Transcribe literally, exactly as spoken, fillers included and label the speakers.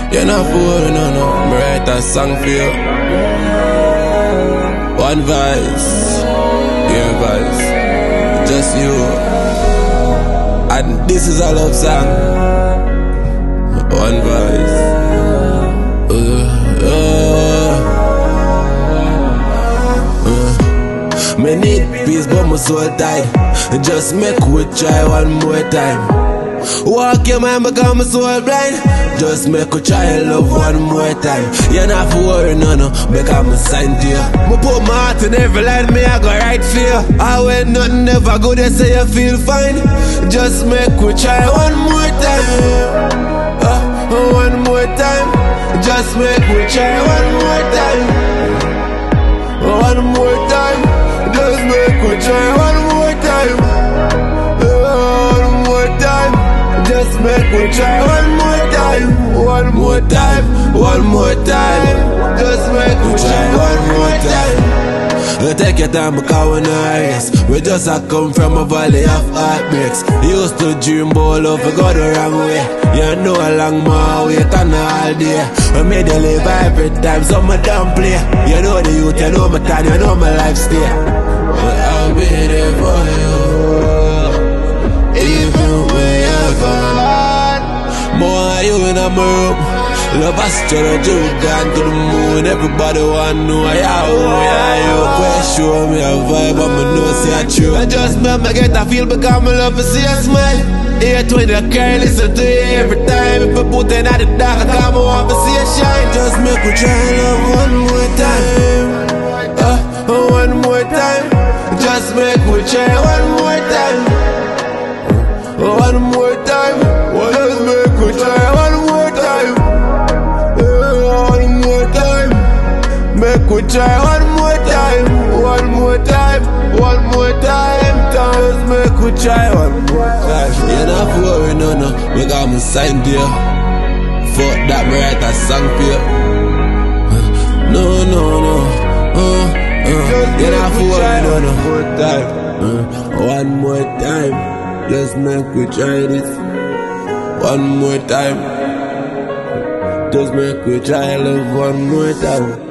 Speaker 1: You're not fooling, no, no. Me write a song for you. One voice, your voice, just you. And this is a love song. One voice. Uh, uh, uh. Me need peace, but my soul tight. Just make we try one more time. Walk your mind, become my soul blind. Just make we try love one more time. You're not for worry, no, no, because I'm signed to you. Me put my heart in every line, me I go right for you. I when nothing ever good, they say you feel fine. Just make we try one more time. Uh, one more time. Just make we try one more time. One more time. Just make we try one more time. Uh, one more time. Just make we try one more time. One more time. One more time. Just make we try one more time. You take your time because we're not race. We just a come from a valley of heartbreaks. Used to dream about love, we go the wrong way. You know a long more wait and all day. We made you live every time, so me don't play. You know the youth, you know my time, you know my life stay. But I'll be there for you, even when you're gone. More you in my room. Love us to the joke, gone to the moon. Everybody want to know how yeah, you quite show me a vibe, I'ma know say I true. I just make me get a feel because I love to see a smile. Hate when you cry, listen to you every time. If I put in at the dark, I want to see a shine. Just make me try love one more time. Uh, one more time. Just make me try one more time. One more time. Just make me try one more time. Make we try one more time, one more time, one more time. Just make we try one more time. You're not worried, no, no, we got me signed here. Fuck that, me write a song for you. No, no, no, uh, uh. You're not worried, no, no. Uh, one more time, just make we try this. One more time, just make we try love one more time.